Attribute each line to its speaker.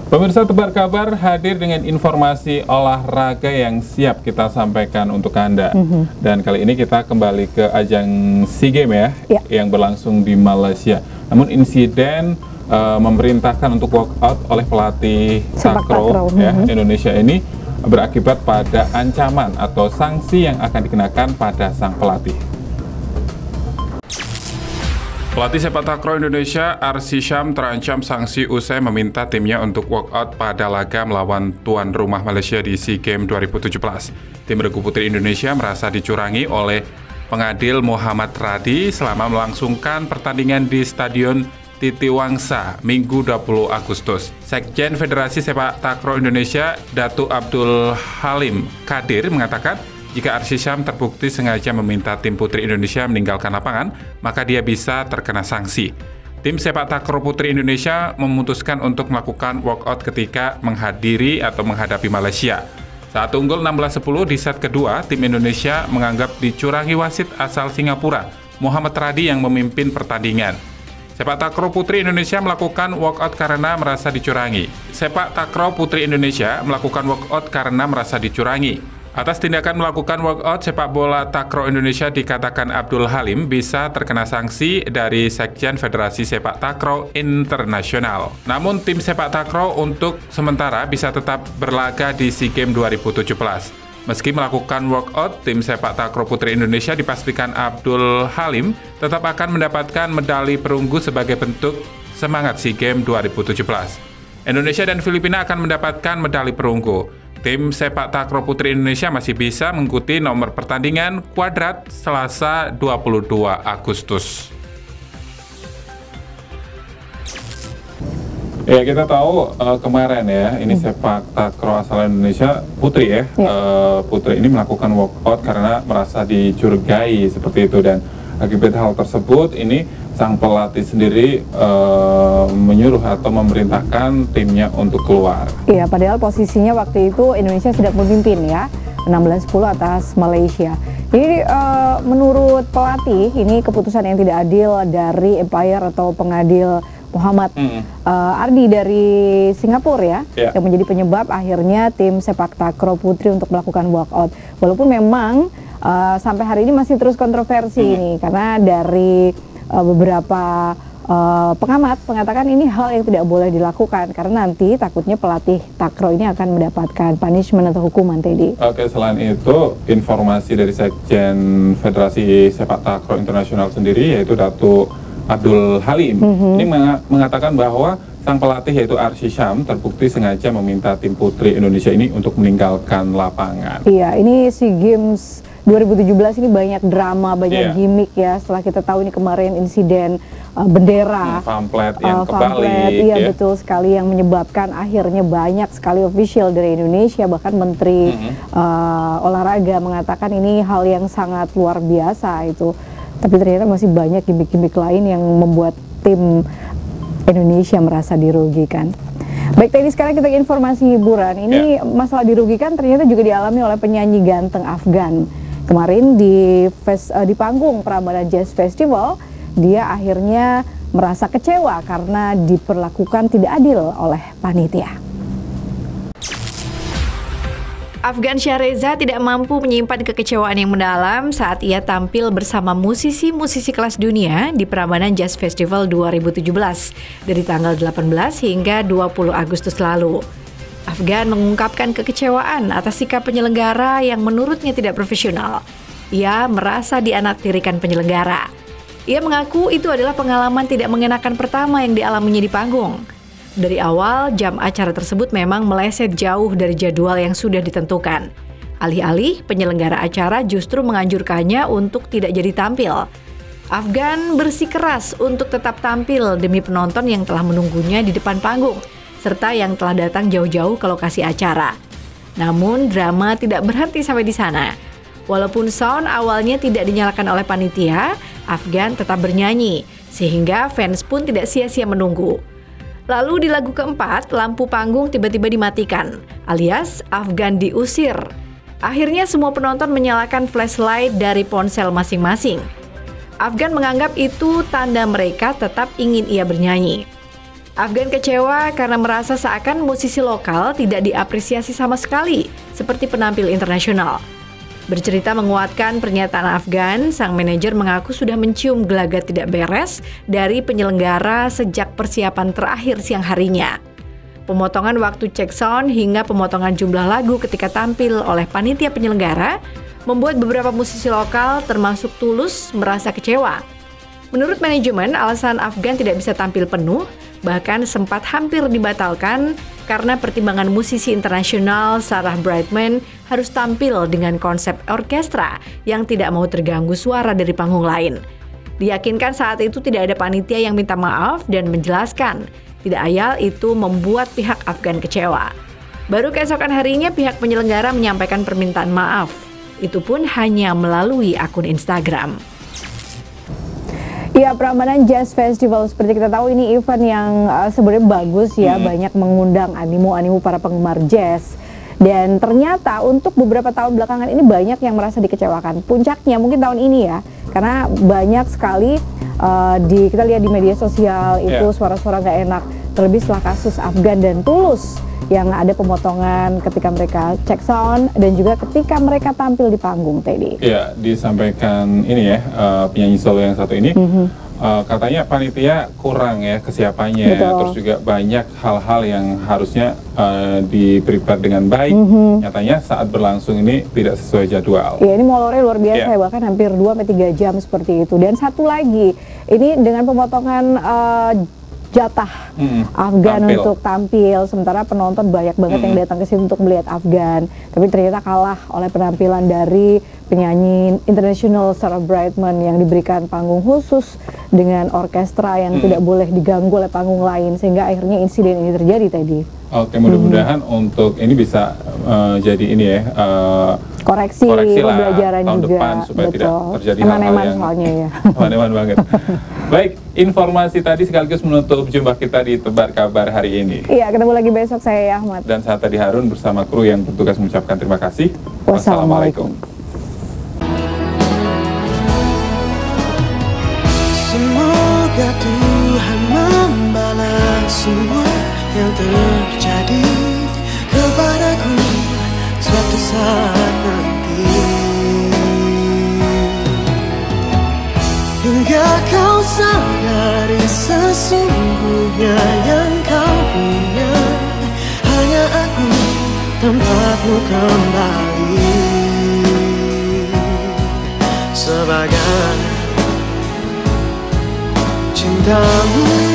Speaker 1: Pemirsa Tebar Kabar hadir dengan informasi olahraga yang siap kita sampaikan untuk Anda. Dan kali ini kita kembali ke ajang SEA Games yang berlangsung di Malaysia. Namun insiden memerintahkan untuk walkout oleh pelatih takraw Indonesia ini berakibat pada ancaman atau sanksi yang akan dikenakan pada sang pelatih. Pelatih sepak takraw Indonesia, Arsy Syam, terancam sanksi usai meminta timnya untuk walkout pada laga melawan tuan rumah Malaysia di SEA Games 2017. Tim regu putri Indonesia merasa dicurangi oleh pengadil Muhammad Radi selama melangsungkan pertandingan di Stadion Titi Wangsa, Minggu 20 Agustus. Sekjen Federasi Sepak Takraw Indonesia, Datuk Abdul Halim Kadir, mengatakan jika Arsy Syam terbukti sengaja meminta tim putri Indonesia meninggalkan lapangan, maka dia bisa terkena sanksi. Tim sepak takraw putri Indonesia memutuskan untuk melakukan walkout ketika menghadiri atau menghadapi Malaysia. Saat unggul 16-10 di set kedua, tim Indonesia menganggap dicurangi wasit asal Singapura, Muhammad Radi, yang memimpin pertandingan. Sepak takraw putri Indonesia melakukan walkout karena merasa dicurangi. Sepak takraw putri Indonesia melakukan walkout karena merasa dicurangi. Atas tindakan melakukan walkout sepak bola takraw Indonesia, dikatakan Abdul Halim bisa terkena sanksi dari Sekjen Federasi Sepak Takraw Internasional. Namun tim sepak takraw untuk sementara bisa tetap berlaga di SEA Games 2017. Meski melakukan walkout, tim sepak takraw putri Indonesia dipastikan Abdul Halim tetap akan mendapatkan medali perunggu sebagai bentuk semangat SEA Games 2017. Indonesia dan Filipina akan mendapatkan medali perunggu. Tim sepak takraw putri Indonesia masih bisa mengikuti nomor pertandingan kuadrat Selasa 22 Agustus. Ya, kita tahu kemarin ya, ini sepak takraw asal Indonesia putri putri ini melakukan walkout karena merasa dicurigai seperti itu, dan akibat hal tersebut ini sang pelatih sendiri menyuruh atau memerintahkan timnya untuk keluar. Iya, padahal posisinya waktu itu Indonesia sedang memimpin ya, 16-10 atas Malaysia. Jadi menurut pelatih ini keputusan yang tidak adil dari umpire atau pengadil Muhammad Ardi dari Singapura yang menjadi penyebab akhirnya tim sepak takraw putri untuk melakukan walkout. Walaupun memang sampai hari ini masih terus kontroversi ini, karena dari beberapa pengamat mengatakan ini hal yang tidak boleh dilakukan karena nanti takutnya pelatih takraw ini akan mendapatkan punishment atau hukuman, Teddy. Oke, selain itu informasi dari Sekjen Federasi Sepak Takraw Internasional sendiri, yaitu Datuk Abdul Halim, ini mengatakan bahwa sang pelatih yaitu Arsy Syam terbukti sengaja meminta tim putri Indonesia ini untuk meninggalkan lapangan. Iya, ini SEA Games 2017 ini banyak drama, banyak gimmick ya. Setelah kita tahu ini kemarin insiden bendera, pamflet yang kebalik. Iya, betul sekali, yang menyebabkan akhirnya banyak sekali official dari Indonesia, bahkan Menteri Olahraga mengatakan ini hal yang sangat luar biasa itu. Tapi ternyata masih banyak gimmick-gimmick lain yang membuat tim Indonesia merasa dirugikan. Baik, tadi sekarang kita ke informasi hiburan. Ini masalah dirugikan ternyata juga dialami oleh penyanyi ganteng Afgan. Kemarin di panggung Prambanan Jazz Festival, dia akhirnya merasa kecewa karena diperlakukan tidak adil oleh panitia.
Speaker 2: Afgan Syah-Reza tidak mampu menyimpan kekecewaan yang mendalam saat ia tampil bersama musisi-musisi kelas dunia di Prambanan Jazz Festival 2017 dari tanggal 18 hingga 20 Agustus lalu. Afgan mengungkapkan kekecewaan atas sikap penyelenggara yang menurutnya tidak profesional. Ia merasa dianaktirikan penyelenggara. Ia mengaku itu adalah pengalaman tidak mengenakan pertama yang dialaminya di panggung. Dari awal, jam acara tersebut memang meleset jauh dari jadwal yang sudah ditentukan. Alih-alih, penyelenggara acara justru menganjurkannya untuk tidak jadi tampil. Afgan bersikeras untuk tetap tampil demi penonton yang telah menunggunya di depan panggung, serta yang telah datang jauh-jauh ke lokasi acara. Namun, drama tidak berhenti sampai di sana. Walaupun sound awalnya tidak dinyalakan oleh panitia, Afgan tetap bernyanyi, sehingga fans pun tidak sia-sia menunggu. Lalu di lagu keempat, lampu panggung tiba-tiba dimatikan, alias Afgan diusir. Akhirnya semua penonton menyalakan flashlight dari ponsel masing-masing. Afgan menganggap itu tanda mereka tetap ingin ia bernyanyi. Afgan kecewa karena merasa seakan musisi lokal tidak diapresiasi sama sekali, seperti penampil internasional. Bercerita menguatkan pernyataan Afgan, sang manajer mengaku sudah mencium gelagat tidak beres dari penyelenggara sejak persiapan terakhir siang harinya. Pemotongan waktu cek sound hingga pemotongan jumlah lagu ketika tampil oleh panitia penyelenggara membuat beberapa musisi lokal termasuk Tulus merasa kecewa. Menurut manajemen, alasan Afgan tidak bisa tampil penuh bahkan sempat hampir dibatalkan karena pertimbangan musisi internasional Sarah Brightman harus tampil dengan konsep orkestra yang tidak mau terganggu suara dari panggung lain. Diyakinkan saat itu tidak ada panitia yang minta maaf dan menjelaskan tidak ayal itu membuat pihak Afgan kecewa. Baru keesokan harinya pihak penyelenggara menyampaikan permintaan maaf. Itu pun hanya melalui akun Instagram.
Speaker 3: Ya, Prambanan Jazz Festival seperti kita tahu ini event yang sebenarnya bagus ya, banyak mengundang animo para penggemar jazz. Dan ternyata untuk beberapa tahun belakangan ini banyak yang merasa dikecewakan. Puncaknya mungkin tahun ini ya, karena banyak sekali kita lihat di media sosial itu suara-suara gak enak. Terlebih setelah kasus Afgan dan Tulus yang ada pemotongan ketika mereka cek sound dan juga ketika mereka tampil di panggung, Teddy.
Speaker 1: Ya, disampaikan ini ya, penyanyi solo yang satu ini, katanya panitia kurang ya kesiapannya.
Speaker 3: Betul.
Speaker 1: Terus juga banyak hal-hal yang harusnya di-prepare dengan baik. Nyatanya saat berlangsung ini tidak sesuai jadwal.
Speaker 3: Ya, ini molornya luar biasa ya, bahkan hampir 2-3 jam seperti itu. Dan satu lagi, ini dengan pemotongan jatah Afgan untuk tampil, sementara penonton banyak banget yang datang ke sini untuk melihat Afgan, tapi ternyata kalah oleh penampilan dari penyanyi internasional Sarah Brightman yang diberikan panggung khusus dengan orkestra yang tidak boleh diganggu oleh panggung lain, sehingga akhirnya insiden ini terjadi tadi.
Speaker 1: Oke, mudah-mudahan untuk ini bisa jadi ini ya,
Speaker 3: koreksi pembelajaran
Speaker 1: tahun
Speaker 3: juga
Speaker 1: depan supaya tidak terjadi hal-hal
Speaker 3: eman-eman
Speaker 1: yang
Speaker 3: soalnya ya.
Speaker 1: eman-eman banget. Baik, informasi tadi sekaligus menutup jumpa kita di Tebar Kabar hari ini.
Speaker 3: Iya, ketemu lagi besok, saya Ahmad.
Speaker 1: Dan saya Tadi Harun bersama kru yang bertugas mengucapkan terima kasih.
Speaker 3: Wassalamualaikum.
Speaker 4: Semoga Tuhan membalas semua yang terjadi kepadaku suatu saat nanti, hingga kau sadari sesungguhnya yang kau punya hanya aku, tempatmu kembali sebagai cintamu.